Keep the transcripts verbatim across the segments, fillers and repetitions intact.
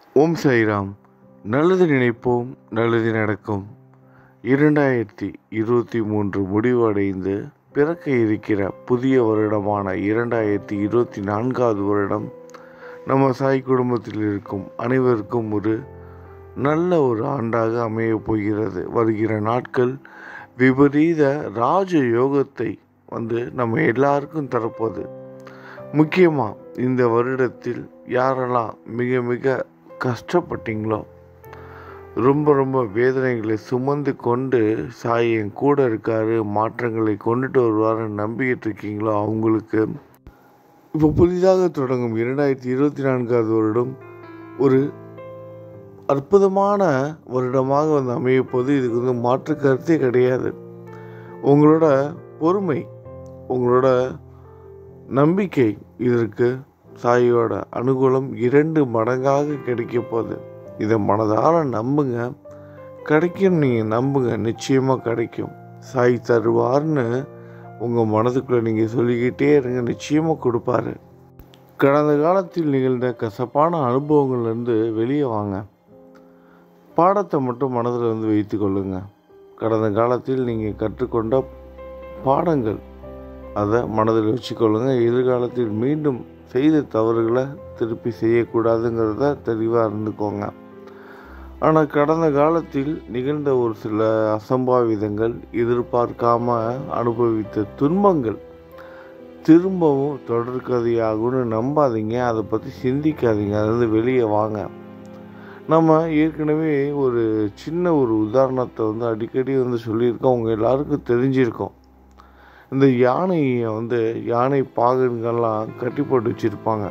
ஓம் சாய்ராம். நல்லது நினைப்போம், நல்லது நடக்கும். இரண்டாயிரத்தி இருபத்தி மூன்று முடிவடைந்து பிறக்க இருக்கிற புதிய வருடமான இரண்டாயிரத்தி இருபத்தி நான்காவது வருடம் நம்ம சாய் குடும்பத்தில் இருக்கும் அனைவருக்கும் ஒரு நல்ல ஒரு ஆண்டாக அமையப் போகிறது. வருகிற நாட்கள் விபரீத ராஜ யோகத்தை வந்து நம்ம எல்லாருக்கும் தரப்போது. முக்கியமாக இந்த வருடத்தில் யாரெல்லாம் மிக மிக கஷ்டப்பட்டீங்களோ, ரொம்ப ரொம்ப வேதனைகளை சுமந்து கொண்டு சாய் என் கூட இருக்காரு, மாற்றங்களை கொண்டுட்டு வருவாருன்னு நம்பிக்கிட்டு இருக்கீங்களோ, அவங்களுக்கு இப்போ புதிதாக தொடங்கும் இரண்டாயிரத்தி இருபத்தி நான்காவது வருடம் ஒரு அற்புதமான வருடமாக வந்து அமையப்போது. இதுக்கு வந்து மாற்று கருத்தே கிடையாது. உங்களோட பொறுமை, உங்களோட நம்பிக்கை, இதற்கு சாயோட அனுகூலம் இரண்டு மடங்காக கிடைக்க போகுது. இதை மனதார நம்புங்க. கிடைக்கும், நீங்கள் நம்புங்க, நிச்சயமாக கிடைக்கும். சாய் தருவார்னு உங்கள் மனதுக்குள்ளே நீங்கள் சொல்லிக்கிட்டே இருங்க, நிச்சயமாக கொடுப்பாரு. கடந்த காலத்தில் நிகழ்ந்த கசப்பான அனுபவங்கள்லேருந்து வெளியே வாங்க. பாடத்தை மட்டும் மனதில் வந்து வைத்து கொள்ளுங்க. கடந்த காலத்தில் நீங்கள் கற்றுக்கொண்ட பாடங்கள், அதை மனதில் வச்சுக்கொள்ளுங்க. எதிர்காலத்தில் மீண்டும் செய்த தவறுகளை திருப்பி செய்யக்கூடாதுங்கிறத தெளிவாக இருந்துக்கோங்க. ஆனால் கடந்த காலத்தில் நிகழ்ந்த ஒரு சில அசம்பாவிதங்கள், எதிர்பார்க்காம அனுபவித்த துன்பங்கள் திரும்பவும் தொடர்கதையாகும்னு நம்பாதீங்க. அதை பற்றி சிந்திக்காதீங்க. அதுலேருந்து வெளியே வாங்க. நம்ம ஏற்கனவே ஒரு சின்ன ஒரு உதாரணத்தை வந்து அடிக்கடி வந்து சொல்லியிருக்கோம். அவங்க எல்லாருக்கும் தெரிஞ்சிருக்கோம். இந்த யானையை வந்து யானை பாகன்கள்லாம் கட்டி போட்டு வச்சுருப்பாங்க.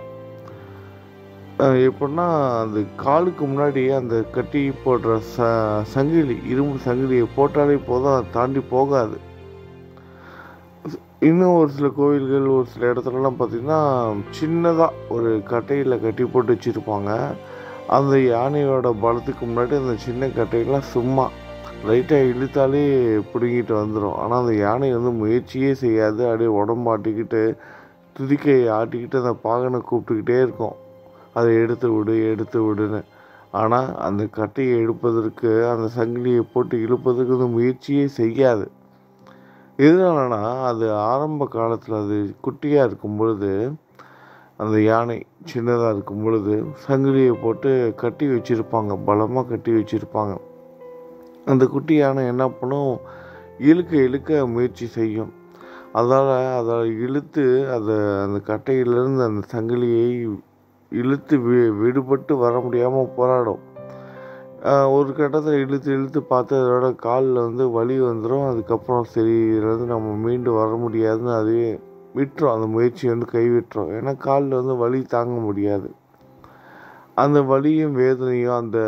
எப்படின்னா, அந்த காலுக்கு முன்னாடி அந்த கட்டி போடுற ச சங்கிலி இரும்பு சங்கிலியை போட்டாலே போதும், அதை தாண்டி போகாது. இன்னும் ஒரு சில கோவில்கள், ஒரு சில இடத்துலலாம் பார்த்திங்கன்னா சின்னதாக ஒரு கட்டையில் கட்டி போட்டு வச்சுருப்பாங்க. அந்த யானையோட பலத்துக்கு முன்னாடி அந்த சின்ன கட்டையெல்லாம் சும்மா லைட்டாக இழுத்தாலே பிடுங்கிட்டு வந்துடும். ஆனால் அந்த யானை வந்து முயற்சியே செய்யாது. அப்படியே உடம்பாட்டிக்கிட்டு துதிக்கையை ஆட்டிக்கிட்டு அந்த பாகனை கூப்பிட்டுக்கிட்டே இருக்கும், அதை எடுத்து விடு எடுத்து விடுன்னு. ஆனால் அந்த கட்டையை எடுப்பதற்கு, அந்த சங்கிலியை போட்டு இழுப்பதற்கு வந்து முயற்சியே செய்யாது. எதனாலனா, அது ஆரம்ப காலத்தில் அது குட்டியாக இருக்கும் பொழுது, அந்த யானை சின்னதாக இருக்கும் பொழுது சங்கிலியை போட்டு கட்டி வச்சுருப்பாங்க, பலமாக கட்டி வச்சுருப்பாங்க. அந்த குட்டி யானை என்ன பண்ணும், இழுக்க இழுக்க முயற்சி செய்யும். அதால் அதை இழுத்து அதை அந்த கட்டையிலேருந்து அந்த சங்கிலியை இழுத்து வி விடுபட்டு வர முடியாமல் போராடும். ஒரு கட்டத்தில் இழுத்து இழுத்து பார்த்து அதோட காலில் வந்து வலி வந்துடும். அதுக்கப்புறம் சரி, இதுலேருந்து நம்ம மீண்டு வர முடியாதுன்னு அதுவே விட்டுரும். அந்த முயற்சியை வந்து கைவிட்டுரும். ஏன்னா காலில் வந்து வலி தாங்க முடியாது. அந்த வலியும் வேதனையும், அந்த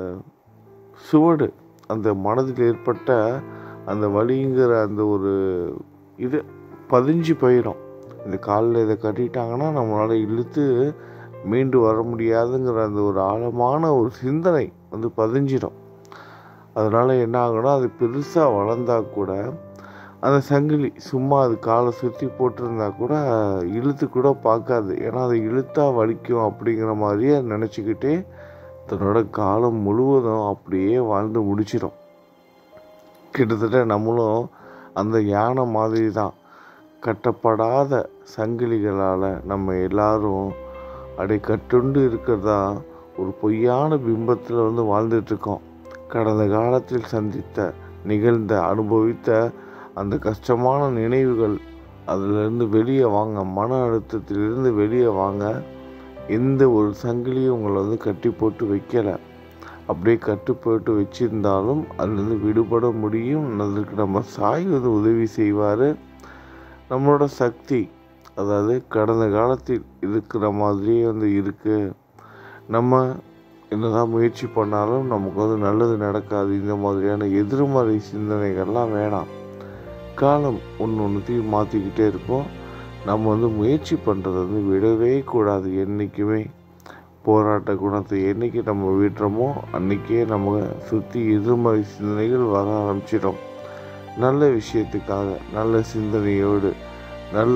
சுவடு, அந்த மனதில் ஏற்பட்ட அந்த வலிங்கிற அந்த ஒரு இது பதிஞ்சு போயிடும். இந்த காலில் இதை கட்டிட்டாங்கன்னா நம்மளால் இழுத்து மீண்டு வர முடியாதுங்கிற அந்த ஒரு ஆழமான ஒரு சிந்தனை வந்து பதிஞ்சிடும். அதனால் என்ன ஆகும்னா, அது பெருசாக வளர்ந்தா கூட அந்த சங்கிலி சும்மா அது காலை சுற்றி போட்டிருந்தா கூட இழுத்து கூட பார்க்காது. ஏன்னா அதை இழுத்தா வலிக்கும் அப்படிங்கிற மாதிரியே நினச்சிக்கிட்டே தன்னோட காலம் முழுவதும் அப்படியே வாழ்ந்து முடிச்சிடும். கிட்டத்தட்ட நம்மளும் அந்த யானை மாதிரி தான். கட்டப்படாத சங்கிலிகளால் நம்ம எல்லாரும் அடை கட்டுண்டு இருக்கிறதா ஒரு பொய்யான பிம்பத்தில் வந்து வாழ்ந்துட்டுருக்கோம். கடந்த காலத்தில் சந்தித்த, நிகழ்ந்த, அனுபவித்த அந்த கஷ்டமான நினைவுகள், அதிலிருந்து வெளியே வாங்க. மன அழுத்தத்திலிருந்து வெளியே வாங்க. எந்த ஒரு சங்கிலியும் உங்களை வந்து கட்டி போட்டு வைக்கலை. அப்படியே கட்டு போட்டு வச்சுருந்தாலும் அதுலேருந்து விடுபட முடியும். அதுக்கு நம்ம சாய் வந்து உதவி செய்வார். நம்மளோட சக்தி, அதாவது கடந்த காலத்தில் இருக்கிற மாதிரியே வந்து இருக்குது. நம்ம என்னதான் முயற்சி பண்ணாலும் நமக்கு வந்து நல்லது நடக்காது. இந்த மாதிரியான எதிர்மறை சிந்தனைகள்லாம் வேணாம். காலம் ஒன்று ஒன்றுத்தையும் மாற்றிக்கிட்டே இருக்கும். நம்ம வந்து முயற்சி பண்ணுறதை வந்து விடவே கூடாது. என்றைக்குமே போராட்ட குணத்தை என்றைக்கு நம்ம விடுறோமோ அன்றைக்கே நம்ம சுற்றி எதிர்மறை சிந்தனைகள் வர ஆரம்பிச்சிடும். நல்ல விஷயத்துக்காக, நல்ல சிந்தனையோடு, நல்ல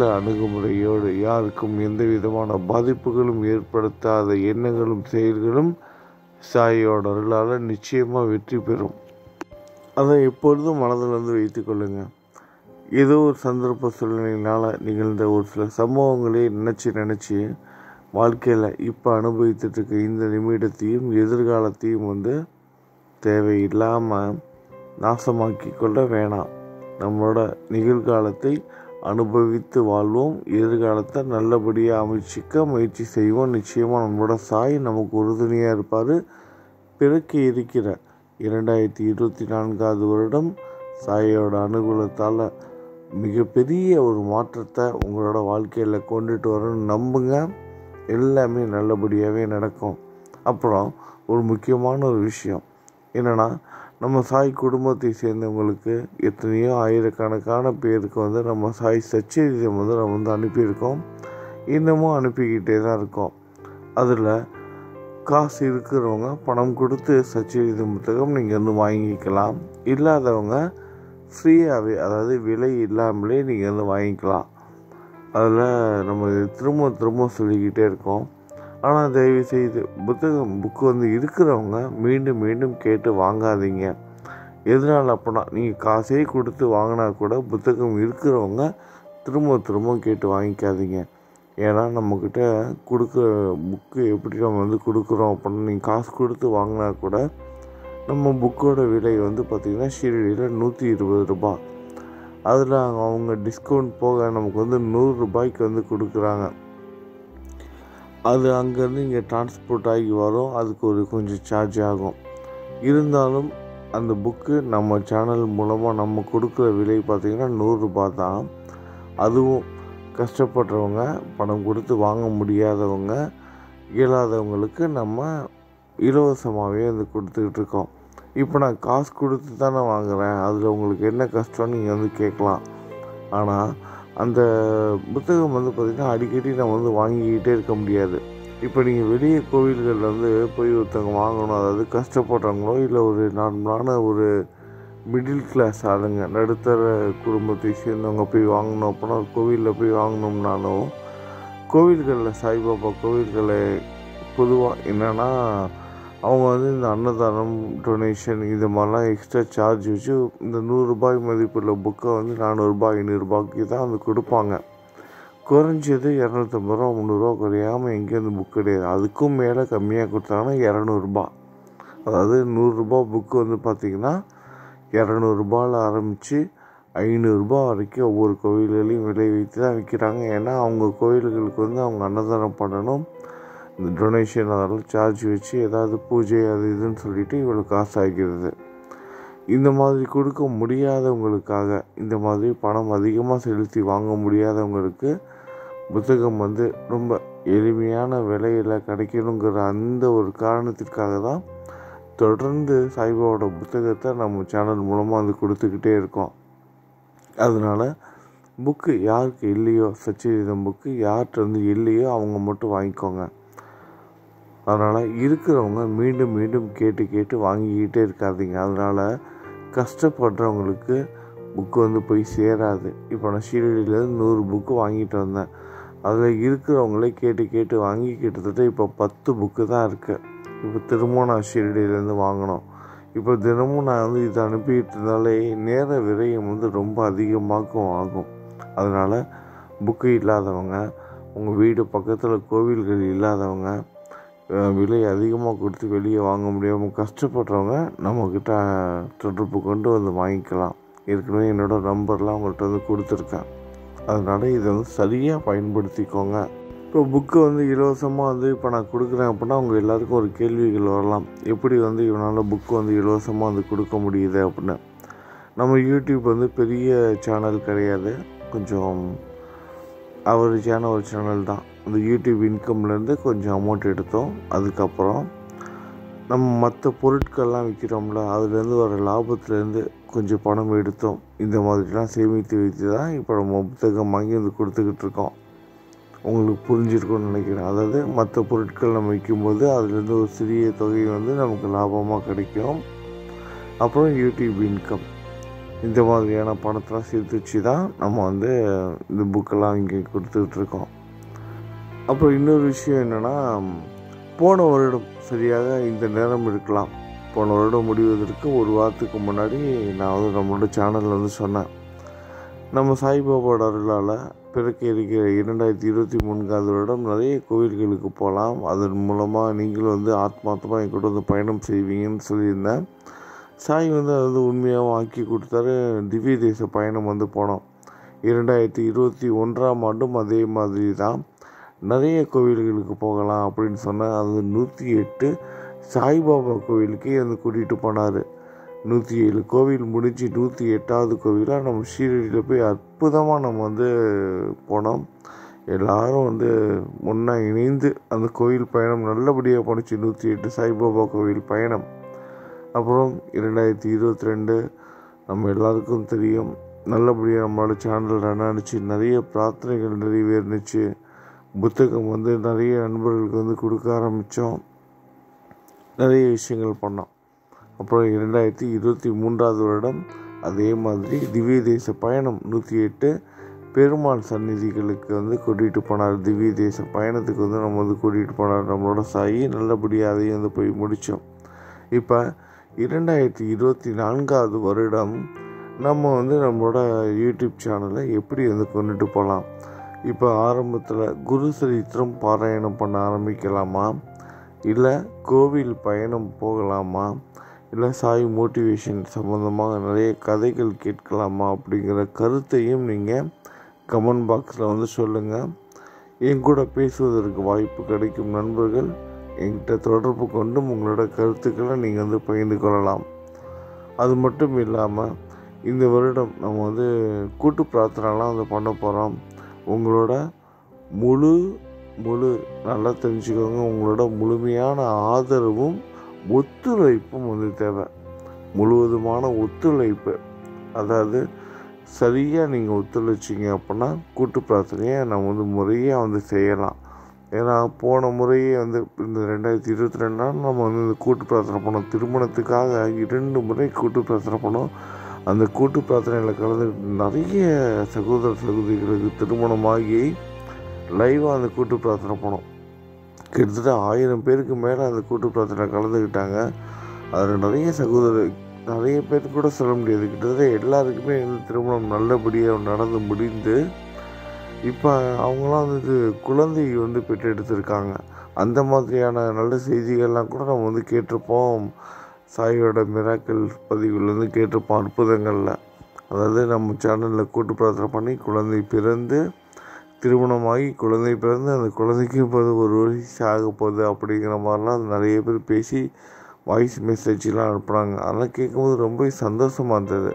அணுகுமுறையோடு, யாருக்கும் எந்த விதமான பாதிப்புகளும் ஏற்படுத்தாத எண்ணங்களும் செயல்களும் சாயோட அருளால் நிச்சயமாக வெற்றி பெறும். அதை எப்பொழுதும் மனதில் வந்து வைத்து கொள்ளுங்கள். ஏதோ ஒரு சந்தர்ப்ப சூழ்நிலையினால் நிகழ்ந்த ஒரு சில சம்பவங்களே நினச்சி நினச்சி வாழ்க்கையில் இப்போ அனுபவித்துட்ருக்க இந்த நிமிடத்தையும் எதிர்காலத்தையும் வந்து தேவையில்லாமல் நாசமாக்கி கொள்ள வேணாம். நம்மளோட நிகழ்காலத்தை அனுபவித்து வாழ்வோம், எதிர்காலத்தை நல்லபடியாக அமைச்சிக்க முயற்சி செய்வோம். நிச்சயமாக நம்மளோட சாய் நமக்கு உறுதுணையாக இருப்பார். பிறக்க இருக்கிற இரண்டாயிரத்தி இருபத்தி நான்காவது வருடம் சாயோட அனுகூலத்தால் மிகப்பெரிய ஒரு மாற்றத்தை உங்களோட வாழ்க்கையில் கொண்டுட்டு வரணும்னு நம்புங்க. எல்லாமே நல்லபடியாகவே நடக்கும். அப்புறம் ஒரு முக்கியமான ஒரு விஷயம் என்னென்னா, நம்ம சாய் குடும்பத்தை சேர்ந்தவங்களுக்கு எத்தனையோ ஆயிரக்கணக்கான பேருக்கு வந்து நம்ம சாய் சச்சரிதம் வந்து நம்ம வந்து அனுப்பியிருக்கோம், இன்னமும் அனுப்பிக்கிட்டே தான் இருக்கோம். அதில் காசு இருக்கிறவங்க பணம் கொடுத்து சச்சரிதம் புத்தகம் நீங்கள் வந்து வாங்கிக்கலாம். இல்லாதவங்க ஃப்ரீயாகவே, அதாவது விலை இல்லாமலே நீங்கள் வந்து வாங்கிக்கலாம். அதில் நம்ம திரும்ப திரும்ப சொல்லிக்கிட்டே இருக்கோம். ஆனால் தயவுசெய்து புத்தகம் புக்கு வந்து இருக்கிறவங்க மீண்டும் மீண்டும் கேட்டு வாங்காதீங்க. எதனால் அப்படின்னா, நீங்கள் காசே கொடுத்து வாங்கினா கூட புத்தகம் இருக்கிறவங்க திரும்ப திரும்ப கேட்டு வாங்கிக்காதீங்க. ஏன்னா நம்மக்கிட்ட கொடுக்குற புக்கு எப்படி நம்ம வந்து கொடுக்குறோம் அப்படின்னா, நீங்கள் காசு கொடுத்து வாங்கினா கூட நம்ம புக்கோட விலை வந்து பார்த்திங்கன்னா ஷீரடியில் நூற்றி இருபது ரூபா. அதில் அவங்க டிஸ்கவுண்ட் போக நமக்கு வந்து நூறுரூபாய்க்கு வந்து கொடுக்குறாங்க. அது அங்கேருந்து இங்கே டிரான்ஸ்போர்ட் ஆகி வரும், அதுக்கு ஒரு கொஞ்சம் சார்ஜ் ஆகும். இருந்தாலும் அந்த புக்கு நம்ம சேனல் மூலமாக நம்ம கொடுக்குற விலை பார்த்திங்கன்னா நூறுரூபா தான். அதுவும் கஷ்டப்படுறவங்க, பணம் கொடுத்து வாங்க முடியாதவங்க, இயலாதவங்களுக்கு நம்ம இலவசமாகவே வந்து கொடுத்துக்கிட்டு இருக்கோம். இப்போ நான் காசு கொடுத்து தானே வாங்குகிறேன், அதில் உங்களுக்கு என்ன கஷ்டம்னு நீங்கள் வந்து கேட்கலாம். ஆனால் அந்த புத்தகம் வந்து பார்த்திங்கன்னா அடிக்கடி நம்ம வந்து வாங்கிக்கிட்டே இருக்க முடியாது. இப்போ நீங்கள் வெளியே கோவில்களில் வந்து போய் ஒருத்தவங்க வாங்கணும், அதாவது கஷ்டப்படுறவங்களோ இல்லை ஒரு நார்மலான ஒரு மிடில் கிளாஸ் ஆளுங்க, நடுத்தர குடும்பத்தை சேர்ந்தவங்க போய் வாங்கணும் அப்படின்னா ஒரு கோவிலில் போய் வாங்கணும்னாலும், கோவில்களில் சாய்பாபா கோவில்களில் பொதுவாக என்னென்னா அவங்க வந்து இந்த அன்னதானம், டொனேஷன் இது மாதிரிலாம் எக்ஸ்ட்ரா சார்ஜ் வச்சு இந்த நூறுரூபாய் மதிப்புள்ள புக்கை வந்து நானூறுரூபா ஐநூறுரூபாய்க்கு தான் வந்து கொடுப்பாங்க. குறைஞ்சது இரநூத்தம்பது ரூபா முந்நூறுரூவா குறையாமல் எங்கேயும் அந்த புக் கிடையாது. அதுக்கும் மேலே கம்மியாக கொடுத்தாங்கன்னா இரநூறுபா. அதாவது நூறுரூபா புக்கு வந்து பார்த்திங்கன்னா இரநூறுபாவில் ஆரம்பித்து ஐநூறுரூபா வரைக்கும் ஒவ்வொரு கோவில்களையும் விலை வைத்து தான் விற்கிறாங்க. ஏன்னா அவங்க கோவில்களுக்கு வந்து அவங்க அன்னதானம் பண்ணணும், இந்த டொனேஷன் அதெல்லாம் சார்ஜ் வச்சு ஏதாவது பூஜை அது இதுன்னு சொல்லிவிட்டு இவ்வளோ காசு ஆகிறது. இந்த மாதிரி கொடுக்க முடியாதவங்களுக்காக, இந்த மாதிரி பணம் அதிகமாக செலுத்தி வாங்க முடியாதவங்களுக்கு புத்தகம் வந்து ரொம்ப எளிமையான விலையில் கிடைக்கணுங்கிற அந்த ஒரு காரணத்திற்காக தான் தொடர்ந்து சாய்பாபாவோட புத்தகத்தை நம்ம சேனல் மூலமாக வந்து கொடுத்துக்கிட்டே இருக்கோம். அதனால் புக்கு யாருக்கு இல்லையோ, சச்சரிதம் புக்கு யார்கிட்ட வந்து இல்லையோ அவங்க மட்டும் வாங்கிக்கோங்க. அதனால் இருக்கிறவங்க மீண்டும் மீண்டும் கேட்டு கேட்டு வாங்கிக்கிட்டே இருக்காதீங்க. அதனால் கஷ்டப்படுறவங்களுக்கு புக்கு வந்து போய் சேராது. இப்போ நான் ஷீரடியிலேருந்து நூறு புக்கு வாங்கிட்டு வந்தேன். அதில் இருக்கிறவங்களே கேட்டு கேட்டு வாங்கி கிட்டத்தட்ட இப்போ பத்து புக்கு தான் இருக்குது. இப்போ திரும்பவும் நான் ஷீரடியிலேருந்து வாங்கினோம். இப்போ தினமும் நான் வந்து இதை அனுப்பிட்டு இருந்தாலே நேர விரயம் வந்து ரொம்ப அதிகமாகவும் ஆகும். அதனால் புக்கு இல்லாதவங்க, உங்கள் வீடு பக்கத்தில் கோவில்கள் இல்லாதவங்க, விலை அதிகமாக கொடுத்து வெளியே வாங்க முடியாமல் கஷ்டப்படுறவங்க நம்மக்கிட்ட தொடர்பு கொண்டு வந்து வாங்கிக்கலாம். ஏற்கனவே என்னோடய நம்பர்லாம் அவங்கள்ட்ட வந்து கொடுத்துருக்கேன். அதனால் இதை வந்து சரியாக பயன்படுத்திக்கோங்க. இப்போ புக்கு வந்து இலவசமாக வந்து இப்போ நான் கொடுக்குறேன் அப்படின்னா அவங்க எல்லாேருக்கும் ஒரு கேள்விகள் வரலாம், எப்படி வந்து இவனால் புக்கு வந்து இலவசமாக வந்து கொடுக்க முடியுது அப்படின்னு. நம்ம யூடியூப் வந்து பெரிய சேனல் கிடையாது, கொஞ்சம் அவரேஜான ஒரு சேனல் தான். அந்த யூடியூப் இன்கம்லேருந்து கொஞ்சம் அமௌண்ட் எடுத்தோம். அதுக்கப்புறம் நம்ம மற்ற பொருட்கள்லாம் விற்கிறோம்ல, அதுலேருந்து வர லாபத்துலேருந்து கொஞ்சம் பணம் எடுத்தோம். இந்த மாதிரிலாம் சேமித்து வைத்து தான் இப்போ நம்ம புத்தகம் வாங்கி வந்து கொடுத்துக்கிட்டு இருக்கோம். உங்களுக்கு புரிஞ்சிருக்கும்னு நினைக்கிறேன். அதாவது மற்ற பொருட்கள் நம்ம விற்கும்போது அதுலேருந்து ஒரு சிறிய தொகை வந்து நமக்கு லாபமாக கிடைக்கும். அப்புறம் யூடியூப் இன்கம், இந்த மாதிரியான பணத்தெலாம் சேர்த்து வச்சு தான் நம்ம வந்து இந்த புக்கெல்லாம் இங்கே கொடுத்துக்கிட்டு இருக்கோம். அப்புறம் இன்னொரு விஷயம் என்னென்னா, போன வருடம் சரியாக இந்த நேரம் இருக்கலாம். போன வருடம் முடிவதற்கு ஒரு வாரத்துக்கு முன்னாடி நான் வந்து நம்மளோட சேனலில் வந்து சொன்னேன், நம்ம சாய்பாபாவோட அருளால் பிறக்க இருக்கிற இரண்டாயிரத்தி இருபத்தி மூன்றாவது வருடம் நிறைய கோவில்களுக்கு போகலாம். அதன் மூலமாக நீங்களும் வந்து ஆத்மார்த்தமாக என் கூட வந்து பயணம் செய்வீங்கன்னு சொல்லியிருந்தேன். சாய் வந்து அதை வந்து உண்மையாகவும் ஆக்கி கொடுத்தாரு. திவ்ய தேச பயணம் வந்து போனோம். இரண்டாயிரத்தி இருபத்தி ஒன்றாம் ஆண்டும் அதே மாதிரி தான் நிறைய கோவில்களுக்கு போகலாம் அப்படின்னு சொன்னேன். அது நூற்றி எட்டு சாய்பாபா கோவிலுக்கே வந்து கூட்டிகிட்டு போனார். நூற்றி ஏழு கோவில் முடிஞ்சு நூற்றி எட்டாவது கோவிலாக நம்ம ஷீரடியில் போய் அற்புதமாக நம்ம வந்து போனோம். எல்லாரும் வந்து ஒன்றா இணைந்து அந்த கோவில் பயணம் நல்லபடியாக போணுச்சு. நூற்றி எட்டு சாய்பாபா கோவில் பயணம். அப்புறம் இரண்டாயிரத்தி இருபத்தி ரெண்டு நம்ம எல்லாருக்கும் தெரியும், நல்லபடியாக நம்மளோட சேனல் ரன் ஆனிச்சு. நிறைய பிரார்த்தனைகள் நிறைவேறுனுச்சு. புத்தகம் வந்து நிறைய நண்பர்களுக்கு வந்து கொடுக்க ஆரம்பித்தோம். நிறைய விஷயங்கள் பண்ணோம். அப்புறம் இரண்டாயிரத்தி இருபத்தி மூன்றாவது வருடம் அதே மாதிரி திவ்ய தேச பயணம் நூற்றி எட்டு பெருமாள் சந்நிதிகளுக்கு வந்து கூட்டிகிட்டு போனார். திவ்ய தேச பயணத்துக்கு வந்து நம்ம வந்து கூட்டிகிட்டு போனார் நம்மளோட சாயி. நல்லபடியாக அதையும் வந்து போய் முடித்தோம். இப்போ இரண்டாயிரத்தி இருபத்தி நான்காவது வருடம் நம்ம வந்து நம்மளோட யூடியூப் சேனலை எப்படி வந்து கொண்டுட்டு போகலாம். இப்போ ஆரம்பத்தில் குரு சரித்திரம் பாராயணம் பண்ண ஆரம்பிக்கலாமா, இல்லை கோவில் பயணம் போகலாமா, இல்லை சாய் மோட்டிவேஷன் சம்மந்தமாக நிறைய கதைகள் கேட்கலாமா அப்படிங்கிற கருத்தையும் நீங்கள் கமெண்ட் பாக்ஸில் வந்து சொல்லுங்கள். என் கூட பேசுவதற்கு வாய்ப்பு கிடைக்கும் நண்பர்கள் என்கிட்ட தொடர்பு கொண்டு உங்களோட கருத்துக்களை நீங்கள் வந்து பகிர்ந்து கொள்ளலாம். அது மட்டும் இல்லாமல் இந்த வருடம் நம்ம வந்து கூட்டு பிரார்த்தனைலாம் வந்து பண்ண போகிறோம். உங்களோட முழு முழு நல்லா தெரிஞ்சுக்கோங்க, உங்களோட முழுமையான ஆதரவும் ஒத்துழைப்பும் வந்து தேவை. முழுவதுமான ஒத்துழைப்பு, அதாவது சரியாக நீங்கள் ஒத்துழைச்சிங்க அப்படின்னா கூட்டு பிரார்த்தனையை நம்ம வந்து முறையாக வந்து செய்யலாம். ஏன்னா போன முறையே வந்து இந்த ரெண்டாயிரத்தி இருபத்தி ரெண்டாம் நம்ம வந்து இந்த கூட்டு பிரார்த்தனை பண்ணோம். திருமணத்துக்காக இரண்டு முறை கூட்டு பிரார்த்தனை பண்ணோம். அந்த கூட்டு பிரார்த்தனையில் கலந்து நிறைய சகோதர சகோதரிகளுக்கு திருமணமாகி லைவாக அந்த கூட்டு பிரார்த்தனை பண்ணோம். கிட்டத்தட்ட ஆயிரம் பேருக்கு மேலே அந்த கூட்டு பிரார்த்தனை கலந்துக்கிட்டாங்க. அதில் நிறைய சகோதரர் நிறைய பேர் கூட சொல்ல முடியாது, கிட்டத்தட்ட எல்லாருக்குமே வந்து திருமணம் நல்லபடியாக நடந்து முடிந்து இப்போ அவங்களாம் வந்து குழந்தை வந்து பெற்றெடுத்திருக்காங்க. அந்த மாதிரியான நல்ல செய்திகள்லாம் கூட நம்ம வந்து கேட்டிருப்போம். சாயோட மிராக்கிள் பதிவுகள் வந்து கேட்டிருப்போம், அற்புதங்களில். அதாவது நம்ம சேனலில் கூட்டு பிரார்த்தனை பண்ணி குழந்தை பிறந்து திருமணமாகி குழந்தை பிறந்து அந்த குழந்தைக்கு போது ஒரு வயசு ஆக போகுது அப்படிங்கிற மாதிரிலாம் நிறைய பேர் பேசி வாய்ஸ் மெசேஜெலாம் அனுப்புகிறாங்க. அதெல்லாம் கேட்கும்போது ரொம்ப சந்தோஷமாக இருந்தது.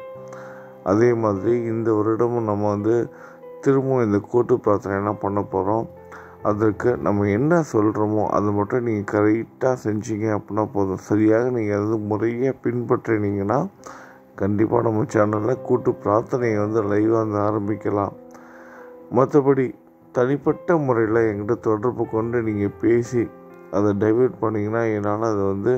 அதே மாதிரி இந்த வருடமும் நம்ம வந்து திரும்பவும் இந்த கூட்டு பிரார்த்தனைலாம் பண்ண போகிறோம். அதற்கு நம்ம என்ன சொல்கிறோமோ அதை மட்டும் நீங்கள் கரெக்டாக செஞ்சீங்க அப்படின்னா போதும். சரியாக நீங்கள் அது முறையாக பின்பற்றினீங்கன்னா கண்டிப்பாக நம்ம சேனலில் கூட்டு பிரார்த்தனையை வந்து லைவாக வந்து ஆரம்பிக்கலாம். மற்றபடி தனிப்பட்ட முறையில் என்கிட்ட தொடர்பு கொண்டு நீங்கள் பேசி அதை டைவர்ட் பண்ணிங்கன்னா என்னால் அதை வந்து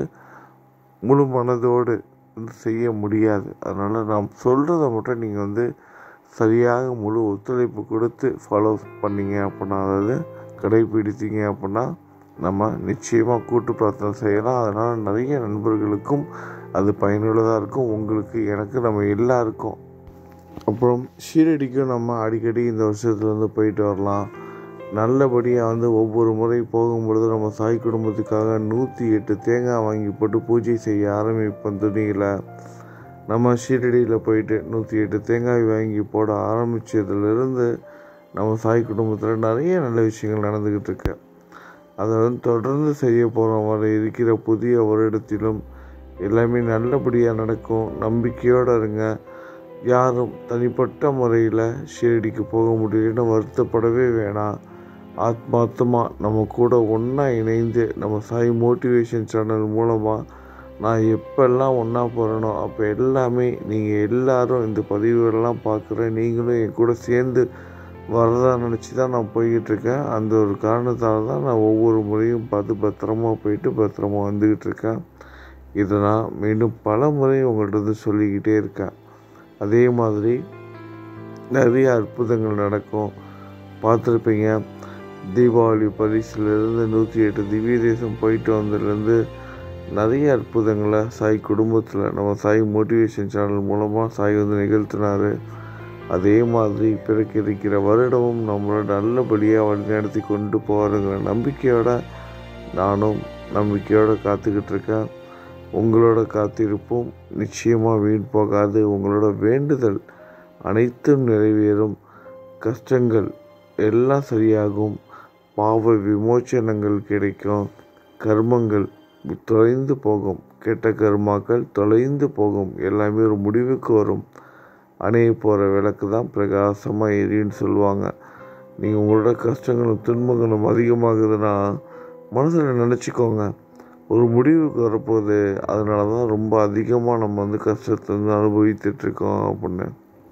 முழு மனதோடு வந்து செய்ய முடியாது. அதனால் நான் சொல்கிறத மட்டும் நீங்கள் வந்து சரியாக முழு ஒத்துழைப்பு கொடுத்து ஃபாலோ பண்ணிங்க அப்படின்னா, அதாவது கடைபிடித்தீங்க அப்படின்னா நம்ம நிச்சயமாக கூட்டு பிரார்த்தனை செய்யலாம். அதனால் நிறைய நண்பர்களுக்கும் அது பயனுள்ளதாக இருக்கும், உங்களுக்கு, எனக்கு, நம்ம எல்லாருக்கும். அப்புறம் ஷீரடிக்கும் நம்ம அடிக்கடி இந்த வருஷத்துல வந்து போயிட்டு வரலாம். நல்லபடியாக வந்து ஒவ்வொரு முறை போகும்பொழுது நம்ம சாய் குடும்பத்துக்காக நூற்றி எட்டு தேங்காய் வாங்கி போட்டு பூஜை செய்ய ஆரம்பிப்போம். துணியில் நம்ம ஷீரடியில் போயிட்டு நூற்றி எட்டு தேங்காய் வாங்கி போட ஆரம்பித்ததுலேருந்து நம்ம சாய் குடும்பத்தில் நிறைய நல்ல விஷயங்கள் நடந்துக்கிட்டு இருக்கு. அதை வந்து தொடர்ந்து செய்ய போகிறோம். வர இருக்கிற புதிய வருடத்திலும் எல்லாமே நல்லபடியாக நடக்கும். நம்பிக்கையோடு இருங்க. யாரும் தனிப்பட்ட முறையில் ஷீரடிக்கு போக முடியலன்னு வருத்தப்படவே வேணாம். ஆத்மார்த்தமாக நம்ம கூட ஒன்றா இணைந்து நம்ம சாய் மோட்டிவேஷன் சேனல் மூலமாக நான் எப்பெல்லாம் ஒன்றா போகிறேனோ அப்போ எல்லாமே நீங்கள் எல்லோரும் இந்த பதிவுகளெல்லாம் பார்க்குற நீங்களும் என் கூட சேர்ந்து வரதா நினச்சி தான் நான் போய்கிட்டுருக்கேன். அந்த ஒரு காரணத்தால் தான் நான் ஒவ்வொரு முறையும் பார்த்து பத்திரமா போயிட்டு பத்திரமா வந்துக்கிட்டு இருக்கேன். இதை நான் மீண்டும் பல முறை உங்கள்கிட்ட வந்து சொல்லிக்கிட்டே இருக்கேன். அதே மாதிரி நிறைய அற்புதங்கள் நடக்கும், பார்த்துருப்பீங்க. தீபாவளி பரிசுலேருந்து நூற்றி எட்டு திவ்ய தேசம் போயிட்டு வந்ததுலேருந்து நிறைய அற்புதங்களை சாய் குடும்பத்தில் நம்ம சாய் மோட்டிவேஷன் சேனல் மூலமாக சாய் வந்து நிகழ்த்தினார். அதே மாதிரி பிறக்க இருக்கிற வருடமும் நம்மளோட நல்லபடியாக வழிநடத்தி கொண்டு போகிறங்கிற நம்பிக்கையோட நானும் நம்பிக்கையோடு காத்துக்கிட்டு இருக்கேன். உங்களோட காத்திருப்பும் நிச்சயமாக வீண் போகாது. உங்களோட வேண்டுதல் அனைத்தும் நிறைவேறும். கஷ்டங்கள் எல்லாம் சரியாகும். பாவ விமோச்சனங்கள் கிடைக்கும். கர்மங்கள் தொலைந்து போகும். கெட்ட கர்மாக்கள் தொலைந்து போகும். எல்லாமே ஒரு முடிவுக்கு வரும். அணைய போகிற விளக்கு தான் பிரகாசமாக எரின்னு சொல்லுவாங்க. நீங்கள் உங்களோட கஷ்டங்களும் துன்பங்களும் அதிகமாகுதுன்னா மனசில் நினச்சிக்கோங்க, ஒரு முடிவுக்கு வரப்போகுது. அதனால தான் ரொம்ப அதிகமாக நம்ம வந்து கஷ்டத்தை வந்து அனுபவித்துட்ருக்கோம் அப்படின்னு.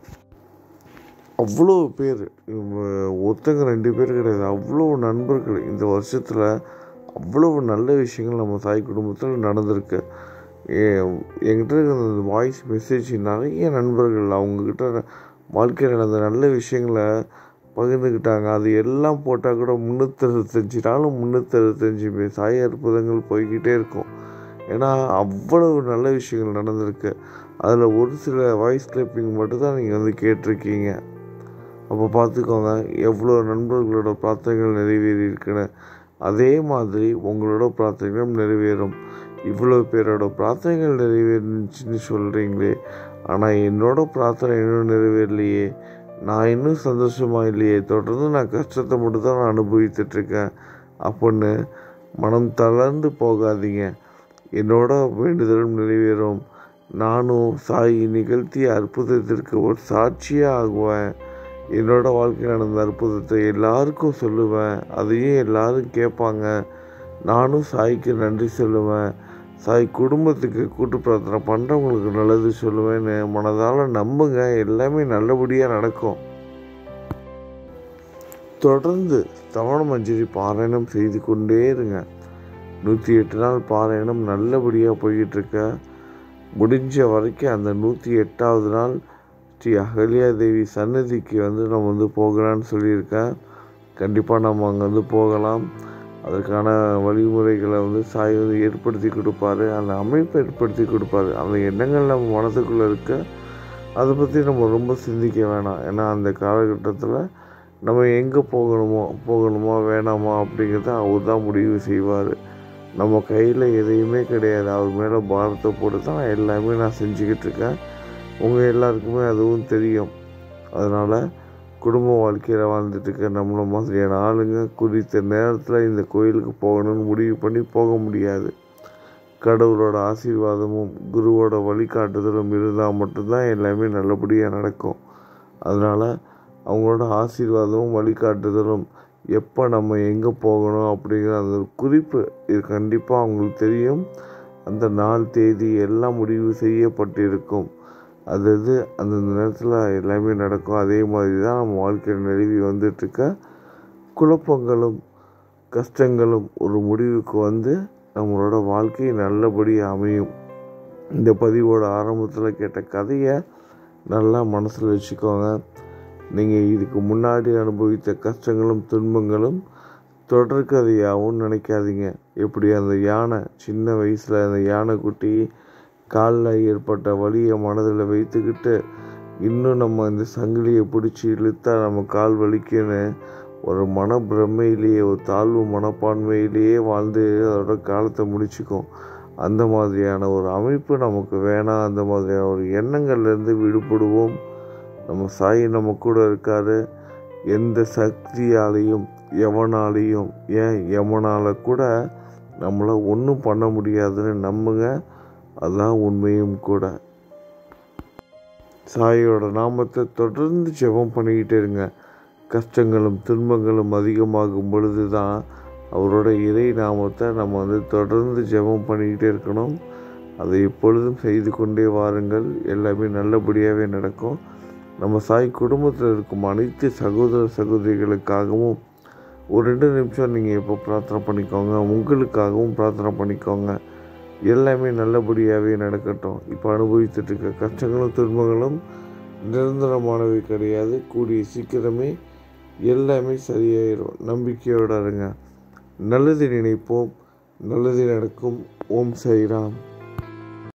அவ்வளோ பேர், ஒருத்தங்க ரெண்டு பேர் கிடையாது, அவ்வளோ நண்பர்கள் இந்த வருஷத்தில் அவ்வளவு நல்ல விஷயங்கள் நம்ம சாய் குடும்பத்தில் நடந்திருக்கு. என்கிட்ட இருக்கிற வாய்ஸ் மெசேஜ் நிறைய நண்பர்கள் அவங்கக்கிட்ட வாழ்க்கையில் நடந்த நல்ல விஷயங்களை பகிர்ந்துக்கிட்டாங்க. அது எல்லாம் போட்டால் கூட முந்நூற்றி அறுபத்தஞ்சு நாளும் முந்நூற்றி அறுபத்தஞ்சு சாய் அற்புதங்கள் போய்கிட்டே இருக்கும். ஏன்னா அவ்வளவு நல்ல விஷயங்கள் நடந்திருக்கு. அதில் ஒரு சில வாய்ஸ் கிளிப்பிங் மட்டும்தான் நீங்கள் வந்து கேட்டிருக்கீங்க. அப்போ பார்த்துக்கோங்க எவ்வளோ நண்பர்களோட பிரார்த்தனைகள் நிறைவேறி இருக்குன்னு. அதே மாதிரி உங்களோட பிரார்த்தனைகளும் நிறைவேறும். இவ்வளோ பேரோட பிரார்த்தனைகள் நிறைவேறுச்சுன்னு சொல்கிறீங்களே, ஆனால் என்னோட பிரார்த்தனை இன்னும் நிறைவேறலையே, நான் இன்னும் சந்தோஷமாக இல்லையே, தொடர்ந்து நான் கஷ்டத்தை மட்டும் தான் நான் அனுபவித்துட்ருக்கேன் அப்படின்னு மனம் தளர்ந்து போகாதீங்க. என்னோட வேண்டுதலும் நிறைவேறும். நானும் சாய் நிகழ்த்திய அற்புதத்திற்கு ஒரு சாட்சியாக ஆகுவேன். என்னோட வாழ்க்கையில் நடந்த அற்புதத்தை எல்லாருக்கும் சொல்லுவேன். அதையும் எல்லாரும் கேட்பாங்க. நானும் சாய்க்கு நன்றி சொல்லுவேன். சாய் குடும்பத்துக்கு கூட்டு பிரார்த்தனை பண்ணுறவங்களுக்கு நல்லது சொல்லுவேன்னு மனதால் நம்புங்க. எல்லாமே நல்லபடியாக நடக்கும். தொடர்ந்து தவண மஞ்சரி பாராயணம் செய்து கொண்டே இருங்க. நூற்றி எட்டு நாள் பாராயணம் நல்லபடியாக போய்கிட்டுருக்க. முடிஞ்ச வரைக்கும் அந்த நூற்றி எட்டாவது நாள் ஸ்ரீ அகல்யா தேவி சன்னதிக்கு வந்து நம்ம வந்து போகலான்னு சொல்லியிருக்கேன். கண்டிப்பாக நம்ம அங்கே வந்து போகலாம். அதற்கான வழிமுறைகளை வந்து சாய் வந்து ஏற்படுத்தி கொடுப்பாரு. அந்த அமைப்பை ஏற்படுத்தி கொடுப்பாரு. அந்த எண்ணங்கள் நம்ம மனதுக்குள்ளே இருக்க அதை பற்றி நம்ம ரொம்ப சிந்திக்க வேணாம். ஏன்னா அந்த காலகட்டத்தில் நம்ம எங்கே போகணுமோ போகணுமா வேணாமா அப்படிங்கிறத அவர் தான் முடிவு செய்வார். நம்ம கையில் எதையுமே கிடையாது. அவர் மேலே பாரத்தை போட்டு தான் எல்லாமே நான் செஞ்சுக்கிட்டு இருக்கேன். உங்கள் எல்லாருக்குமே அதுவும் தெரியும். அதனால் குடும்ப வாழ்க்கையில் வாழ்ந்துட்டுருக்க நம்மள மாதிரியான ஆளுங்க குறித்த நேரத்தில் இந்த கோயிலுக்கு போகணும்னு முடிவு பண்ணி போக முடியாது. கடவுளோட ஆசீர்வாதமும் குருவோட வழிகாட்டுதலும் இருந்தால் மட்டும்தான் எல்லாமே நல்லபடியாக நடக்கும். அதனால் அவங்களோட ஆசீர்வாதமும் வழிகாட்டுதலும் எப்போ நம்ம எங்கே போகணும் அப்படிங்கிற அந்த குறிப்பு இது கண்டிப்பாக அவங்களுக்கு தெரியும். அந்த நாள் தேதி எல்லாம் முடிவு செய்யப்பட்டிருக்கும். அது அது அந்தந்த நேரத்தில் எல்லாமே நடக்கும். அதே மாதிரி தான் நம்ம வாழ்க்கையில் நிலவி வந்துட்டுருக்க குழப்பங்களும் கஷ்டங்களும் ஒரு முடிவுக்கு வந்து நம்மளோட வாழ்க்கை நல்லபடியாக அமையும். இந்த பதிவோட ஆரம்பத்தில் கேட்ட கதையை நல்லா மனசில் வச்சுக்கோங்க. நீங்கள் இதுக்கு முன்னாடி அனுபவித்த கஷ்டங்களும் துன்பங்களும் தொடர்கதையாகவும் நினைக்காதீங்க. எப்படி அந்த யானை சின்ன வயசில் அந்த யானைக்குட்டி காலில் ஏற்பட்ட வலியை மனதில் வைத்துக்கிட்டு இன்னும் நம்ம இந்த சங்கிலியை பிடிச்சி இழுத்தா நம்ம கால் வலிக்குன்னு ஒரு மன பிரமையிலேயே ஒரு தாழ்வு மனப்பான்மையிலேயே வாழ்ந்து அதோட காலத்தை முடிச்சுக்கும். அந்த மாதிரியான ஒரு அமைப்பு நமக்கு வேணாம். அந்த மாதிரியான ஒரு எண்ணங்கள்லேருந்து விடுபடுவோம். நம்ம சாய் நம்ம கூட இருக்கார். எந்த சக்தியாலையும் எவனாலையும் ஏன் எவனால் கூட நம்மளை ஒன்றும் பண்ண முடியாதுன்னு நம்புங்க. அதுதான் உண்மையும் கூட. சாயோட நாமத்தை தொடர்ந்து ஜெபம் பண்ணிக்கிட்டே இருங்க. கஷ்டங்களும் துன்பங்களும் அதிகமாகும் பொழுது தான் அவரோட இறை நாமத்தை நம்ம வந்து தொடர்ந்து ஜெபம் பண்ணிக்கிட்டே இருக்கணும். அதை எப்பொழுதும் செய்து கொண்டே வாருங்கள். எல்லாமே நல்லபடியாகவே நடக்கும். நம்ம சாய் குடும்பத்தில் இருக்கும் அனைத்து சகோதர சகோதரிகளுக்காகவும் ஒரு ரெண்டு நிமிஷம் நீங்கள் இப்போ பிரார்த்தனை பண்ணிக்கோங்க. உங்களுக்காகவும் பிரார்த்தனை பண்ணிக்கோங்க. எல்லாமே நல்லபடியாகவே நடக்கட்டும். இப்போ அனுபவித்துட்டு இருக்க கஷ்டங்களும் துன்பங்களும் நிரந்தரமானவை கிடையாது. கூடிய சீக்கிரமே எல்லாமே சரியாயிரும். நம்பிக்கையோட இருங்க. நல்லது நினைப்போம், நல்லது நடக்கும். ஓம் சாய்ராம்.